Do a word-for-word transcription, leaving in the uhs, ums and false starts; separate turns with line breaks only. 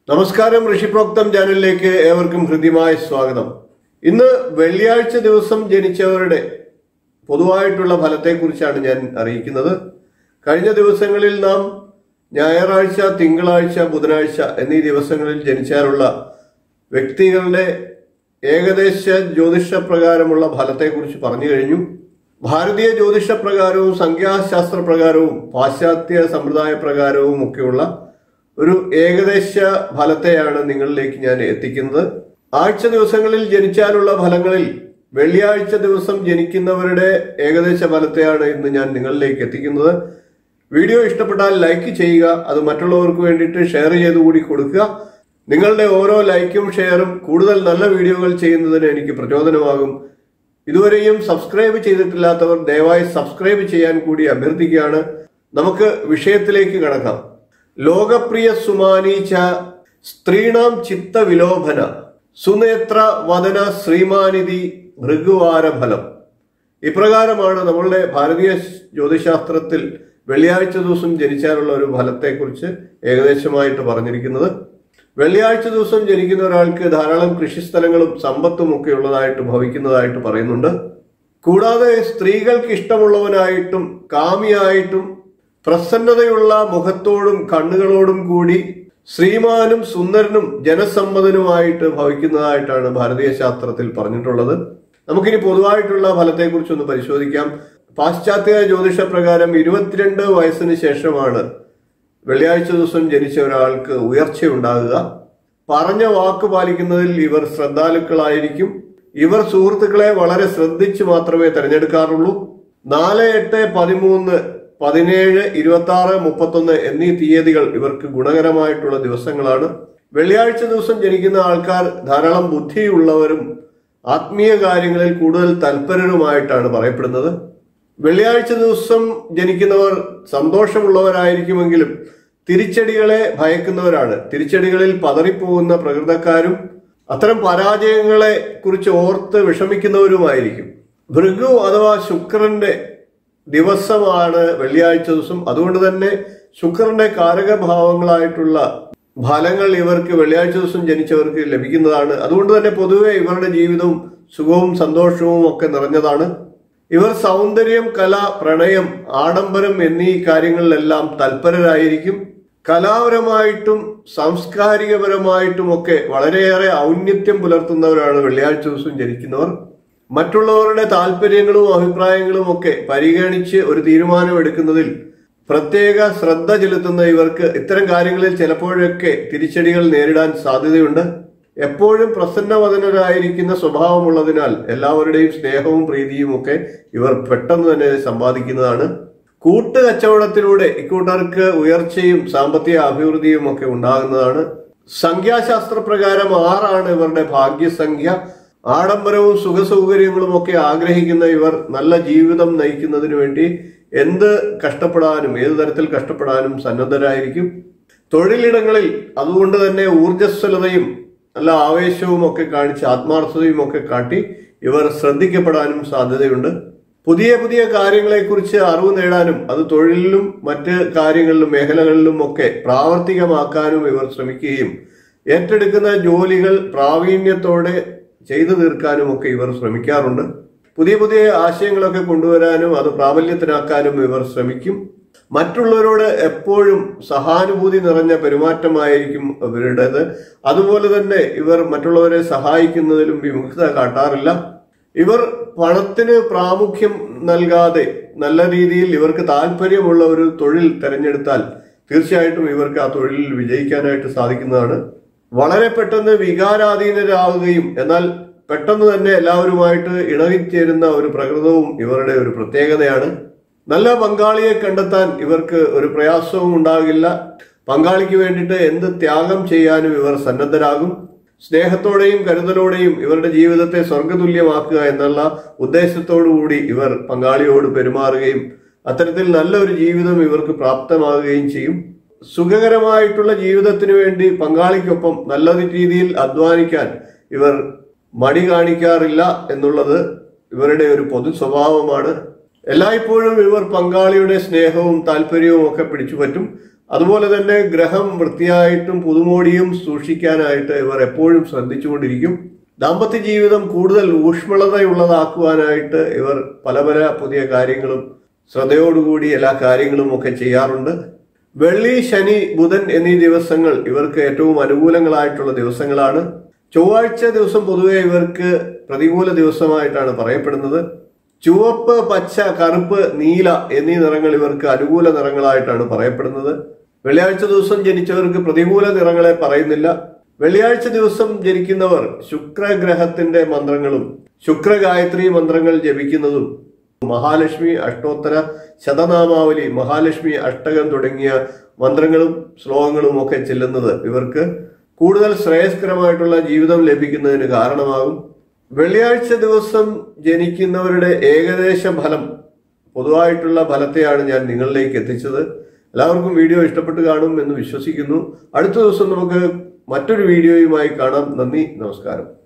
നമസ്കാരം, ഋഷിപ്രോക്തം ചാനലിലേക്ക് ഏവർക്കും ഹൃദ്യമായ സ്വാഗതം. ഇന്ന് വെള്ളിയാഴ്ച ദിവസം ജനിച്ചവരുടെ പൊതുവായിട്ടുള്ള ഫലത്തെക്കുറിച്ചാണ് ഞാൻ അറിയിക്കുന്നത്. കഴിഞ്ഞ ദിവസങ്ങളിൽ നാം ഞായറാഴ്ച, തിങ്കളാഴ്ച, ബുധനാഴ്ച എന്നീ ദിവസങ്ങളിൽ ജനിച്ചാലുള്ള വ്യക്തികളുടെ ഏകദേശ ജ്യോതിഷപ്രകാരമുള്ള ഫലത്തെക്കുറിച്ച് പറഞ്ഞു കഴിഞ്ഞു. ഭാരതീയ ജ്യോതിഷപ്രകാരവും സംഖ്യാശാസ്ത്ര പ്രകാരവും പാശ്ചാത്യ സമ്പ്രദായ പ്രകാരവും ഒക്കെയുള്ള ഒരു ഏകദേശ ഫലത്തെയാണ് നിങ്ങളിലേക്ക് ഞാൻ എത്തിക്കുന്നത്. ആഴ്ച ദിവസങ്ങളിൽ ജനിച്ചാലുള്ള ഫലങ്ങളിൽ വെള്ളിയാഴ്ച ദിവസം ജനിക്കുന്നവരുടെ ഏകദേശ ഫലത്തെയാണ് ഇന്ന് ഞാൻ നിങ്ങളിലേക്ക് എത്തിക്കുന്നത്. വീഡിയോ ഇഷ്ടപ്പെട്ടാൽ ലൈക്ക് ചെയ്യുക, അത് മറ്റുള്ളവർക്ക് വേണ്ടിയിട്ട് ഷെയർ ചെയ്ത് കൂടി കൊടുക്കുക. നിങ്ങളുടെ ഓരോ ലൈക്കും ഷെയറും കൂടുതൽ നല്ല വീഡിയോകൾ ചെയ്യുന്നതിന് എനിക്ക് പ്രചോദനമാകും. ഇതുവരെയും സബ്സ്ക്രൈബ് ചെയ്തിട്ടില്ലാത്തവർ ദയവായി സബ്സ്ക്രൈബ് ചെയ്യാൻ കൂടി അഭ്യർത്ഥിക്കുകയാണ്. നമുക്ക് വിഷയത്തിലേക്ക് കടക്കാം. ലോകപ്രിയ സുമാനീച്ച സ്ത്രീണാം ചിത്ത വിലോഭന സുനേത്ര വദന ശ്രീമാനിധി ഭൃഗുവാരഫലം. ഇപ്രകാരമാണ് നമ്മളുടെ ഭാരതീയ ജ്യോതിശാസ്ത്രത്തിൽ വെള്ളിയാഴ്ച ദിവസം ജനിച്ചാലുള്ള ഒരു ഫലത്തെക്കുറിച്ച് ഏകദേശമായിട്ട് പറഞ്ഞിരിക്കുന്നത്. വെള്ളിയാഴ്ച ദിവസം ജനിക്കുന്ന ഒരാൾക്ക് ധാരാളം കൃഷിസ്ഥലങ്ങളും സമ്പത്തും ഒക്കെ ഉള്ളതായിട്ട് ഭവിക്കുന്നതായിട്ട് പറയുന്നുണ്ട്. കൂടാതെ സ്ത്രീകൾക്ക് ഇഷ്ടമുള്ളവനായിട്ടും കാമിയായിട്ടും പ്രസന്നതയുള്ള മുഖത്തോടും കണ്ണുകളോടും കൂടി ശ്രീമാനും സുന്ദരനും ജനസമ്മതനുമായിട്ട് ഭവിക്കുന്നതായിട്ടാണ് ഭാരതീയ ശാസ്ത്രത്തിൽ പറഞ്ഞിട്ടുള്ളത്. നമുക്കിനി പൊതുവായിട്ടുള്ള ഫലത്തെക്കുറിച്ചൊന്ന് പരിശോധിക്കാം. പാശ്ചാത്യ ജ്യോതിഷ പ്രകാരം ഇരുപത്തിരണ്ട് വയസ്സിന് ശേഷമാണ് വെള്ളിയാഴ്ച ദിവസം ജനിച്ച ഒരാൾക്ക് ഉയർച്ചയുണ്ടാകുക. പറഞ്ഞ വാക്ക് പാലിക്കുന്നതിൽ ഇവർ ശ്രദ്ധാലുക്കളായിരിക്കും. ഇവർ സുഹൃത്തുക്കളെ വളരെ ശ്രദ്ധിച്ച് മാത്രമേ തിരഞ്ഞെടുക്കാറുള്ളൂ. നാല് എട്ട് പതിമൂന്ന് പതിനേഴ് ഇരുപത്തി ആറ് മുപ്പത്തൊന്ന് എന്നീ തീയതികൾ ഇവർക്ക് ഗുണകരമായിട്ടുള്ള ദിവസങ്ങളാണ്. വെള്ളിയാഴ്ച ദിവസം ജനിക്കുന്ന ആൾക്കാർ ധാരാളം ബുദ്ധിയുള്ളവരും ആത്മീയ കാര്യങ്ങളിൽ കൂടുതൽ തൽപരരുമായിട്ടാണ് പറയപ്പെടുന്നത്. വെള്ളിയാഴ്ച ദിവസം ജനിക്കുന്നവർ സന്തോഷമുള്ളവരായിരിക്കുമെങ്കിലും തിരിച്ചടികളെ ഭയക്കുന്നവരാണ്. തിരിച്ചടികളിൽ പതറിപ്പോകുന്ന പ്രകൃതക്കാരും അത്തരം പരാജയങ്ങളെ കുറിച്ച് ഓർത്ത് വിഷമിക്കുന്നവരുമായിരിക്കും. ഭൃഗു അഥവാ ശുക്രന്റെ ദിവസമാണ് വെള്ളിയാഴ്ച ദിവസം. അതുകൊണ്ട് തന്നെ ശുക്രന്റെ കാരകഭാവങ്ങളായിട്ടുള്ള ഫലങ്ങൾ ഇവർക്ക് വെള്ളിയാഴ്ച ദിവസം ജനിച്ചവർക്ക് ലഭിക്കുന്നതാണ്. അതുകൊണ്ട് തന്നെ പൊതുവെ ഇവരുടെ ജീവിതവും സുഖവും സന്തോഷവും ഒക്കെ നിറഞ്ഞതാണ്. ഇവർ സൗന്ദര്യം, കല, പ്രണയം, ആഡംബരം എന്നീ കാര്യങ്ങളിലെല്ലാം തൽപരരായിരിക്കും. കലാപരമായിട്ടും സാംസ്കാരികപരമായിട്ടും ഒക്കെ വളരെയേറെ ഔന്നത്യം പുലർത്തുന്നവരാണ് വെള്ളിയാഴ്ച ദിവസം ജനിക്കുന്നവർ. മറ്റുള്ളവരുടെ താല്പര്യങ്ങളും അഭിപ്രായങ്ങളും ഒക്കെ പരിഗണിച്ച് ഒരു തീരുമാനം എടുക്കുന്നതിൽ പ്രത്യേക ശ്രദ്ധ ചെലുത്തുന്ന ഇവർക്ക് ഇത്തരം കാര്യങ്ങളിൽ ചിലപ്പോഴൊക്കെ തിരിച്ചടികൾ നേരിടാൻ സാധ്യതയുണ്ട്. എപ്പോഴും പ്രസന്നവദനരായിരിക്കുന്ന സ്വഭാവമുള്ളതിനാൽ എല്ലാവരുടെയും സ്നേഹവും പ്രീതിയും ഒക്കെ ഇവർ പെട്ടെന്ന് തന്നെ സമ്പാദിക്കുന്നതാണ്. കൂട്ട് കച്ചവടത്തിലൂടെ ഇക്കൂട്ടർക്ക് ഉയർച്ചയും സാമ്പത്തിക അഭിവൃദ്ധിയും ഒക്കെ ഉണ്ടാകുന്നതാണ്. സംഖ്യാശാസ്ത്ര പ്രകാരം ആറാണ് ഇവരുടെ ഭാഗ്യസംഖ്യ. ആഡംബരവും സുഖസൗകര്യങ്ങളും ഒക്കെ ആഗ്രഹിക്കുന്ന ഇവർ നല്ല ജീവിതം നയിക്കുന്നതിന് വേണ്ടി എന്ത് കഷ്ടപ്പെടാനും ഏതു തരത്തിൽ കഷ്ടപ്പെടാനും സന്നദ്ധരായിരിക്കും. തൊഴിലിടങ്ങളിൽ അതുകൊണ്ട് തന്നെ ഊർജ്ജസ്വലതയും നല്ല ആവേശവും ഒക്കെ കാണിച്ച് ആത്മാർത്ഥതയും ഒക്കെ കാട്ടി ഇവർ ശ്രദ്ധിക്കപ്പെടാനും സാധ്യതയുണ്ട്. പുതിയ പുതിയ കാര്യങ്ങളെക്കുറിച്ച് അറിവ് നേടാനും അത് തൊഴിലിലും മറ്റ് കാര്യങ്ങളിലും മേഖലകളിലും ഒക്കെ പ്രാവർത്തികമാക്കാനും ഇവർ ശ്രമിക്കുകയും ഏറ്റെടുക്കുന്ന ജോലികൾ പ്രാവീണ്യത്തോടെ ചെയ്തു തീർക്കാനും ഒക്കെ ഇവർ ശ്രമിക്കാറുണ്ട്. പുതിയ പുതിയ ആശയങ്ങളൊക്കെ കൊണ്ടുവരാനും അത് പ്രാബല്യത്തിനാക്കാനും ഇവർ ശ്രമിക്കും. മറ്റുള്ളവരോട് എപ്പോഴും സഹാനുഭൂതി നിറഞ്ഞ പെരുമാറ്റമായിരിക്കും ഇവരുടേത്. അതുപോലെ തന്നെ ഇവർ മറ്റുള്ളവരെ സഹായിക്കുന്നതിലും വിമുഖത കാട്ടാറില്ല. ഇവർ പണത്തിന് പ്രാമുഖ്യം നൽകാതെ നല്ല രീതിയിൽ ഇവർക്ക് താല്പര്യമുള്ള ഒരു തൊഴിൽ തിരഞ്ഞെടുത്താൽ തീർച്ചയായിട്ടും ഇവർക്ക് ആ തൊഴിലിൽ വിജയിക്കാനായിട്ട് സാധിക്കുന്നതാണ്. വളരെ പെട്ടെന്ന് വികാരാധീനരാകുകയും എന്നാൽ പെട്ടെന്ന് തന്നെ എല്ലാവരുമായിട്ട് ഇണങ്ങിച്ചേരുന്ന ഒരു പ്രകൃതവും ഇവരുടെ ഒരു പ്രത്യേകതയാണ്. നല്ല പങ്കാളിയെ കണ്ടെത്താൻ ഇവർക്ക് ഒരു പ്രയാസവും ഉണ്ടാകില്ല. പങ്കാളിക്ക് വേണ്ടിയിട്ട് എന്ത് ത്യാഗം ചെയ്യാനും ഇവർ സന്നദ്ധരാകും. സ്നേഹത്തോടെയും കരുതലോടെയും ഇവരുടെ ജീവിതത്തെ സ്വർഗതുല്യമാക്കുക എന്നുള്ള ഉദ്ദേശത്തോടു കൂടി ഇവർ പങ്കാളിയോട് പെരുമാറുകയും അത്തരത്തിൽ നല്ലൊരു ജീവിതം ഇവർക്ക് പ്രാപ്തമാകുകയും ചെയ്യും. സുഖകരമായിട്ടുള്ള ജീവിതത്തിന് വേണ്ടി പങ്കാളിക്കൊപ്പം നല്ല രീതിയിൽ അധ്വാനിക്കാൻ ഇവർ മടി കാണിക്കാറില്ല എന്നുള്ളത് ഇവരുടെ ഒരു പൊതു സ്വഭാവമാണ്. എല്ലായ്പ്പോഴും ഇവർ പങ്കാളിയുടെ സ്നേഹവും താല്പര്യവും ഒക്കെ പിടിച്ചു പറ്റും. അതുപോലെ തന്നെ ഗ്രഹം വൃത്തിയായിട്ടും പുതുമോടിയും സൂക്ഷിക്കാനായിട്ട് ഇവർ എപ്പോഴും ശ്രദ്ധിച്ചുകൊണ്ടിരിക്കും. ദാമ്പത്യ ജീവിതം കൂടുതൽ ഊഷ്മളതയുള്ളതാക്കുവാനായിട്ട് ഇവർ പല പല പുതിയ കാര്യങ്ങളും ശ്രദ്ധയോടുകൂടി എല്ലാ കാര്യങ്ങളും ഒക്കെ ചെയ്യാറുണ്ട്. വെള്ളി, ശനി, ബുധൻ എന്നീ ദിവസങ്ങൾ ഇവർക്ക് ഏറ്റവും അനുകൂലങ്ങളായിട്ടുള്ള ദിവസങ്ങളാണ്. ചൊവ്വാഴ്ച ദിവസം പൊതുവെ ഇവർക്ക് പ്രതികൂല ദിവസമായിട്ടാണ് പറയപ്പെടുന്നത്. ചുവപ്പ്, പച്ച, കറുപ്പ്, നീല എന്നീ നിറങ്ങൾ ഇവർക്ക് അനുകൂല നിറങ്ങളായിട്ടാണ് പറയപ്പെടുന്നത്. വെള്ളിയാഴ്ച ദിവസം ജനിച്ചവർക്ക് പ്രതികൂല നിറങ്ങളെ പറയുന്നില്ല. വെള്ളിയാഴ്ച ദിവസം ജനിക്കുന്നവർ ശുക്രഗ്രഹത്തിന്റെ മന്ത്രങ്ങളും ശുക്രഗായത്രി മന്ത്രങ്ങൾ ജപിക്കുന്നതും മഹാലക്ഷ്മി അഷ്ടോത്തര ശതനാമാവലി, മഹാലക്ഷ്മി അഷ്ടകം തുടങ്ങിയ മന്ത്രങ്ങളും ശ്ലോകങ്ങളും ഒക്കെ ചെല്ലുന്നത് ഇവർക്ക് കൂടുതൽ ശ്രേയസ്കരമായിട്ടുള്ള ജീവിതം ലഭിക്കുന്നതിന് കാരണമാകും. വെള്ളിയാഴ്ച ദിവസം ജനിക്കുന്നവരുടെ ഏകദേശ ഫലം, പൊതുവായിട്ടുള്ള ഫലത്തെയാണ് ഞാൻ നിങ്ങളിലേക്ക് എത്തിച്ചത്. എല്ലാവർക്കും വീഡിയോ ഇഷ്ടപ്പെട്ട് കാണും എന്ന് വിശ്വസിക്കുന്നു. അടുത്ത ദിവസം നമുക്ക് മറ്റൊരു വീഡിയോയുമായി കാണാം. നന്ദി, നമസ്കാരം.